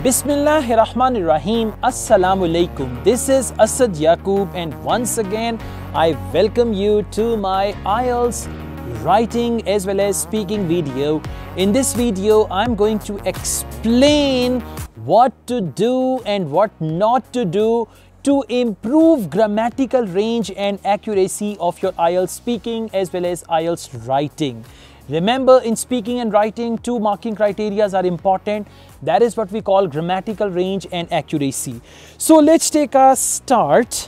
Bismillahirrahmanirrahim. Assalamu alaikum. This is Asad Yaqub and once again I welcome you to my IELTS writing as well as speaking video. In this video I'm going to explain what to do and what not to do to improve grammatical range and accuracy of your IELTS speaking as well as IELTS writing. Remember, in speaking and writing, two marking criteria are important. That is what we call grammatical range and accuracy. So let's take a start.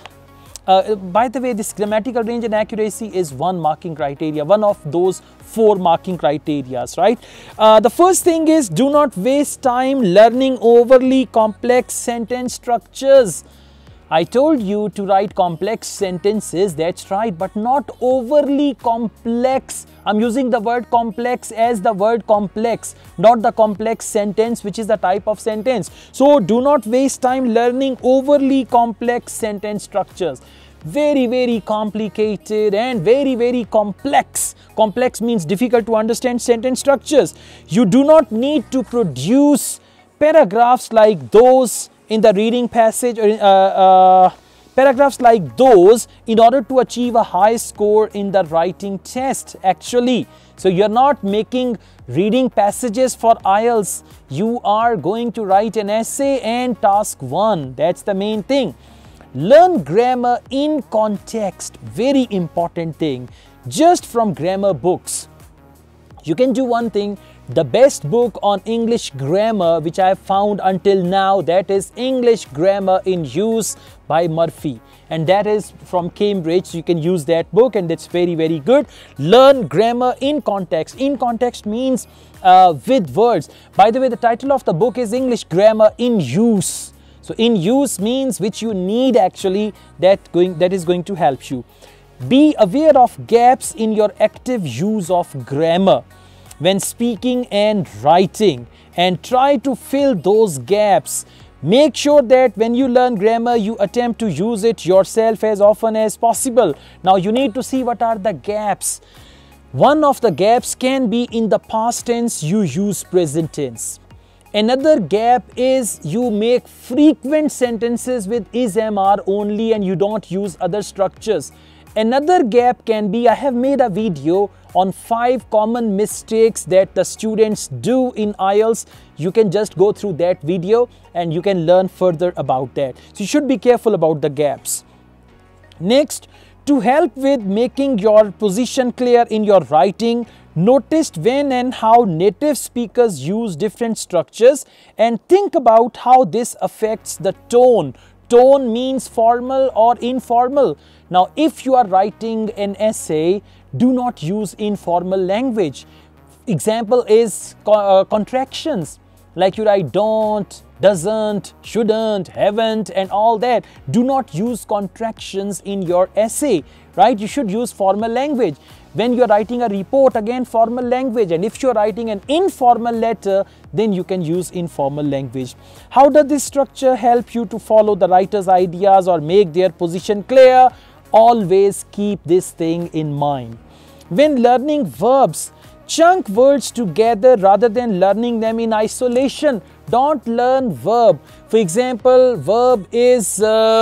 By the way, this grammatical range and accuracy is one marking criteria, one of those four marking criteria, right? The first thing is, do not waste time learning overly complex sentence structures. I told you to write complex sentences, that's right, but not overly complex. I'm using the word complex as the word complex, not the complex sentence, which is the type of sentence. So do not waste time learning overly complex sentence structures. Very complicated and very complex. Complex means difficult to understand sentence structures. You do not need to produce paragraphs like those in the reading passage or paragraphs like those in order to achieve a high score in the writing test actually. So you're not making reading passages for IELTS. You are going to write an essay and task 1. That's the main thing. Learn grammar in context. Very important thing. Just from grammar books. You can do one thing. The best book on English grammar which I have found until now, that is English Grammar in Use by Murphy, and that is from Cambridge. You can use that book and it's very good. Learn grammar in context. In context means with words. By the way, the title of the book is English Grammar in Use. So in use means which you need actually, that is going to help you. Be aware of gaps in your active use of grammar when speaking and writing, and try to fill those gaps. Make sure that when you learn grammar, you attempt to use it yourself as often as possible. Now you need to see what are the gaps. One of the gaps can be in the past tense, you use present tense. Another gap is you make frequent sentences with is, am, are only and you don't use other structures. Another gap can be, I have made a video on 5 common mistakes that the students do in IELTS. You can just go through that video and you can learn further about that. So you should be careful about the gaps. Next, to help with making your position clear in your writing, notice when and how native speakers use different structures and think about how this affects the tone. Tone means formal or informal. Now, if you are writing an essay, do not use informal language. Example is contractions. Like you write don't, doesn't, shouldn't, haven't and all that. Do not use contractions in your essay, right? You should use formal language. When you're writing a report, again formal language, and if you're writing an informal letter, then you can use informal language. How does this structure help you to follow the writer's ideas or make their position clear? Always keep this thing in mind. When learning verbs, chunk words together rather than learning them in isolation. Don't learn verb. For example, verb is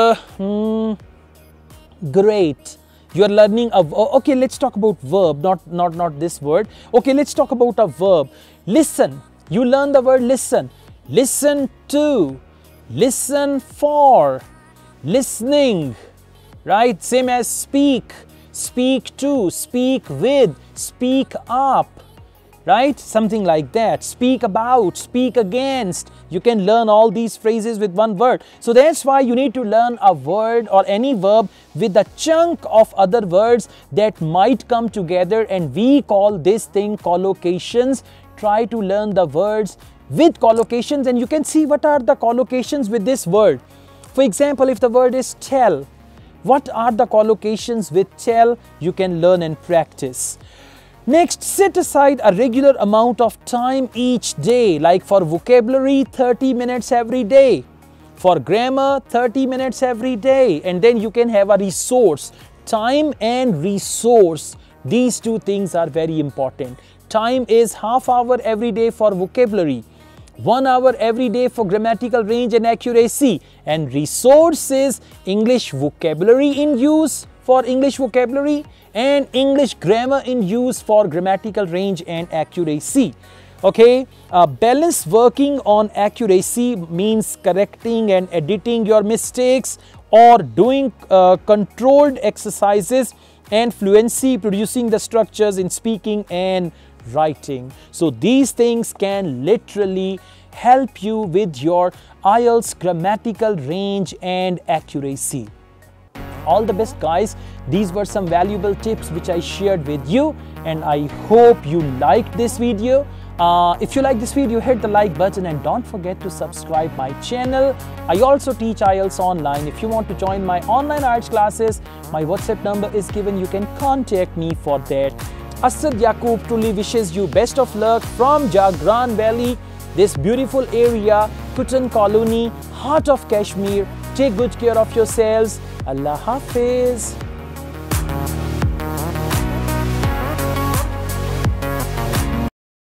great. You are learning a okay, let's talk about verb, not this word. Okay, let's talk about a verb. Listen. You learn the word listen. Listen to, listen for, listening, right? Same as speak. Speak to, speak with, speak up, right? Something like that. Speak about, speak against. You can learn all these phrases with one word. So that's why you need to learn a word or any verb with a chunk of other words that might come together, and we call this thing collocations. Try to learn the words with collocations and you can see what are the collocations with this word. For example, if the word is tell, what are the collocations with tell? You can learn and practice. Next, set aside a regular amount of time each day, like for vocabulary 30 minutes every day, for grammar 30 minutes every day, and then you can have a resource. Time and resource, these two things are very important. Time is half hour every day for vocabulary. 1 hour every day for grammatical range and accuracy. And resources, English vocabulary in use for English vocabulary and English grammar in use for grammatical range and accuracy. Okay, balance working on accuracy means correcting and editing your mistakes or doing controlled exercises, and fluency, producing the structures in speaking and writing. So these things can literally help you with your IELTS grammatical range and accuracy. All the best, guys. These were some valuable tips which I shared with you, and I hope you liked this video. If you like this video, hit the like button and don't forget to subscribe my channel. I also teach IELTS online. If you want to join my online IELTS classes, my WhatsApp number is given. You can contact me for that. Asad Yaqub truly wishes you best of luck from Jagran Valley, this beautiful area, Kutan Colony, heart of Kashmir. Take good care of yourselves. Allah Hafiz.